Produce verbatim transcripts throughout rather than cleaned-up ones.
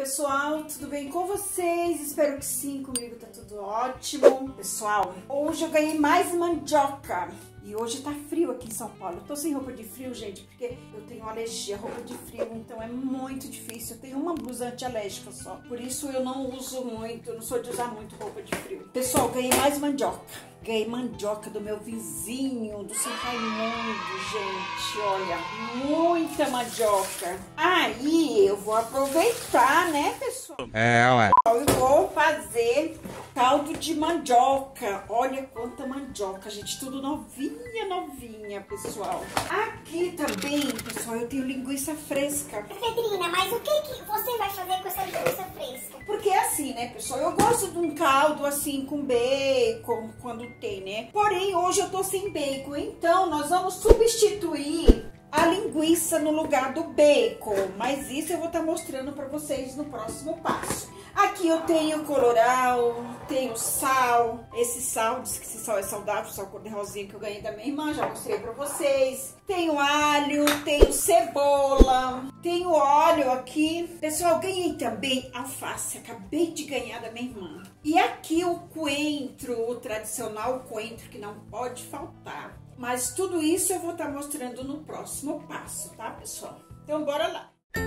pessoal, tudo bem com vocês? Espero que sim, comigo tá tudo ótimo. Pessoal, hoje eu ganhei mais mandioca e hoje tá frio aqui em São Paulo. Eu tô sem roupa de frio, gente, porque eu tenho alergia a roupa de frio, então é muito difícil. Eu tenho uma blusa antialérgica só, por isso eu não uso muito, não sou de usar muito roupa de frio. Pessoal, ganhei mais mandioca. Ganhei mandioca do meu vizinho, do seu Raimundo, gente, olha, muita mandioca. Aí eu vou aproveitar, né, pessoal? É, ué. Eu vou fazer caldo de mandioca. Olha quanta mandioca, gente, tudo novinha, novinha, pessoal. Aqui também, pessoal, eu tenho linguiça fresca. Pedrina, mas o que, que você vai fazer com essa linguiça fresca? Porque é assim, né, pessoal, eu gosto de um caldo assim com bacon, quando tem, né? Porém, hoje eu tô sem bacon, então nós vamos substituir a linguiça no lugar do bacon. Mas isso eu vou estar mostrando pra vocês no próximo passo. Aqui eu tenho colorau, tenho sal. Esse sal, diz que esse sal é saudável, sal cor-de-rosinha que eu ganhei da minha irmã, já mostrei pra vocês. Tenho alho, tenho cebola, tenho óleo aqui. Pessoal, ganhei também alface, acabei de ganhar da minha irmã. E aqui o coentro, o tradicional coentro que não pode faltar. Mas tudo isso eu vou estar mostrando no próximo passo, tá, pessoal? Então bora lá.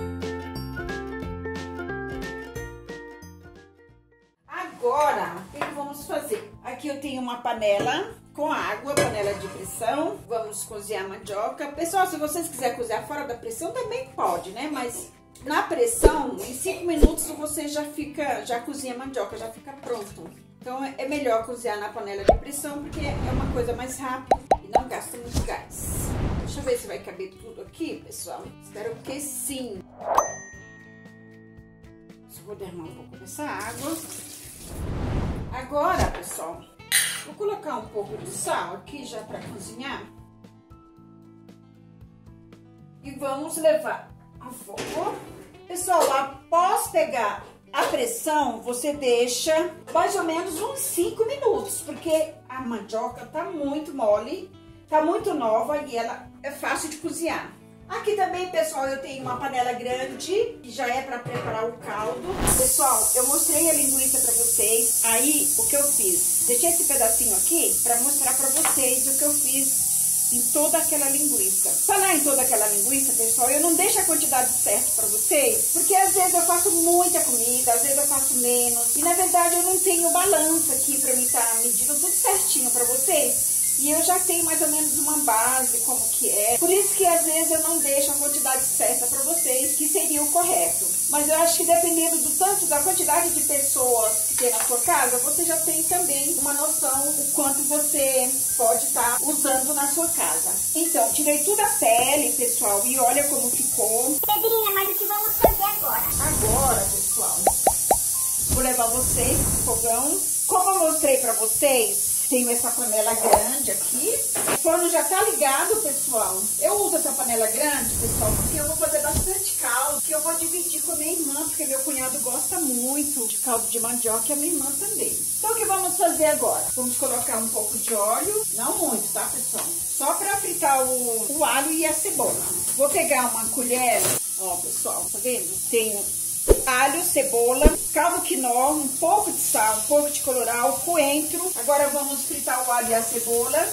Agora, o que vamos fazer? Aqui eu tenho uma panela com água, panela de pressão. Vamos cozinhar a mandioca. Pessoal, se vocês quiserem cozinhar fora da pressão, também pode, né? Mas na pressão, em cinco minutos você já fica, já cozinha a mandioca, já fica pronto. Então é melhor cozinhar na panela de pressão, porque é uma coisa mais rápida e não gasta muito gás. Deixa eu ver se vai caber tudo aqui, pessoal. Espero que sim. Só vou derramar um pouco dessa água. Agora, pessoal, vou colocar um pouco de sal aqui já para cozinhar. E vamos levar ao fogo. Pessoal, após pegar a pressão, você deixa mais ou menos uns cinco minutos, porque a mandioca tá muito mole, tá muito nova e ela é fácil de cozinhar. Aqui também, pessoal, eu tenho uma panela grande, que já é para preparar o caldo. Pessoal, eu mostrei a linguiça para vocês. Aí, o que eu fiz? Deixei esse pedacinho aqui para mostrar para vocês o que eu fiz em toda aquela linguiça. Falar em toda aquela linguiça, pessoal, eu não deixo a quantidade certa para vocês, porque às vezes eu faço muita comida, às vezes eu faço menos. E, na verdade, eu não tenho balança aqui para me estar medindo tudo certinho para vocês. E eu já tenho mais ou menos uma base, como que é. Por isso que às vezes eu não deixo a quantidade certa para vocês, que seria o correto. Mas eu acho que dependendo do tanto, da quantidade de pessoas que tem na sua casa, você já tem também uma noção do quanto você pode estar usando na sua casa. Então, tirei toda a pele, pessoal, e olha como ficou. Pedrinha, mas o que vamos fazer agora? Agora, pessoal, vou levar vocês pro fogão. Como eu mostrei para vocês, tenho essa panela grande aqui. O forno já tá ligado, pessoal. Eu uso essa panela grande, pessoal, porque eu vou fazer bastante caldo, que eu vou dividir com a minha irmã, porque meu cunhado gosta muito de caldo de mandioca e a minha irmã também. Então, o que vamos fazer agora? Vamos colocar um pouco de óleo, não muito, tá, pessoal? Só para fritar o, o alho e a cebola. Vou pegar uma colher, ó, pessoal, tá vendo? Tenho alho, cebola, caldo quinó, um pouco de sal, um pouco de colorau, coentro. Agora vamos fritar o alho e a cebola.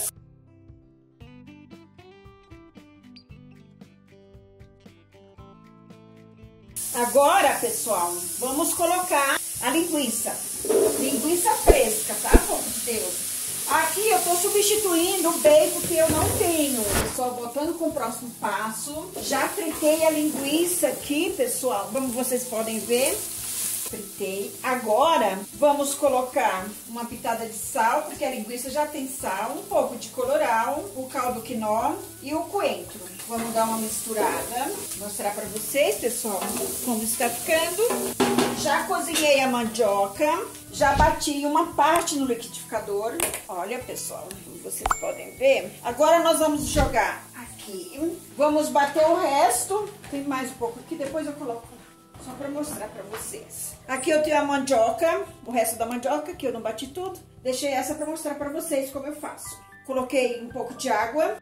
Agora, pessoal, vamos colocar a linguiça. Linguiça fresca, tá, povo de Deus? Aqui eu tô substituindo o bacon que eu não tenho. Pessoal, voltando com o próximo passo. Já fritei a linguiça aqui, pessoal. Como vocês podem ver, fritei. Agora, vamos colocar uma pitada de sal, porque a linguiça já tem sal. Um pouco de colorau, o caldo quinó e o coentro. Vamos dar uma misturada. Vou mostrar pra vocês, pessoal, como está ficando. Já cozinhei a mandioca. Já bati uma parte no liquidificador. Olha, pessoal, como vocês podem ver. Agora nós vamos jogar aqui. Vamos bater o resto. Tem mais um pouco aqui, depois eu coloco só para mostrar para vocês. Aqui eu tenho a mandioca, o resto da mandioca, que eu não bati tudo. Deixei essa para mostrar para vocês como eu faço. Coloquei um pouco de água.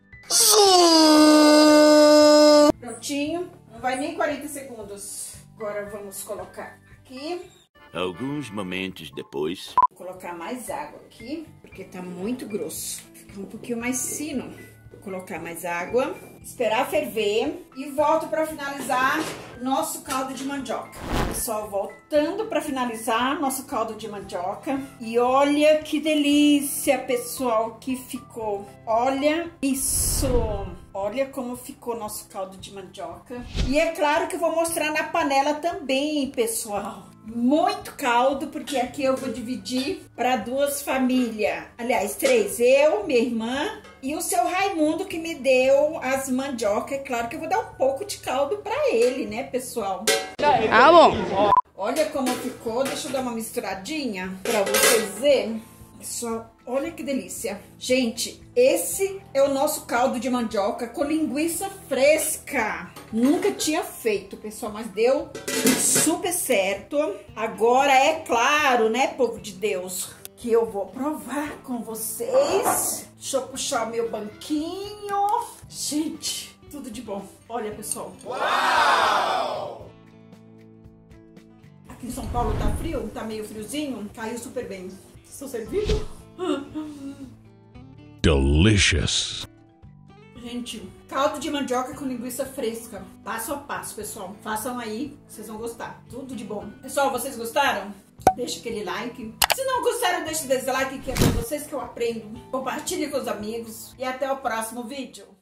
Prontinho. Não vai nem quarenta segundos. Agora vamos colocar aqui. Alguns momentos depois. Vou colocar mais água aqui, porque tá muito grosso. Fica um pouquinho mais fino. Vou colocar mais água, esperar ferver e volto para finalizar nosso caldo de mandioca. Pessoal, voltando para finalizar nosso caldo de mandioca. E olha que delícia, pessoal, que ficou. Olha isso! Olha como ficou nosso caldo de mandioca. E é claro que eu vou mostrar na panela também, pessoal. Muito caldo, porque aqui eu vou dividir para duas famílias. Aliás, três. Eu, minha irmã e o seu Raimundo, que me deu as mandioca. É claro que eu vou dar um pouco de caldo para ele, né, pessoal? Ah, bom. Olha como ficou. Deixa eu dar uma misturadinha para vocês verem. Pessoal, olha que delícia. Gente, esse é o nosso caldo de mandioca com linguiça fresca. Nunca tinha feito, pessoal, mas deu super certo. Agora é claro, né, povo de Deus, que eu vou provar com vocês. Deixa eu puxar o meu banquinho. Gente, tudo de bom. Olha, pessoal. Uau! Aqui em São Paulo tá frio, tá meio friozinho. Caiu super bem. Estou servido? Delicious. Gente, caldo de mandioca com linguiça fresca. Passo a passo, pessoal. Façam aí, vocês vão gostar. Tudo de bom. Pessoal, vocês gostaram? Deixa aquele like. Se não gostaram, deixa o dislike, que é pra vocês que eu aprendo. Compartilhe com os amigos. E até o próximo vídeo.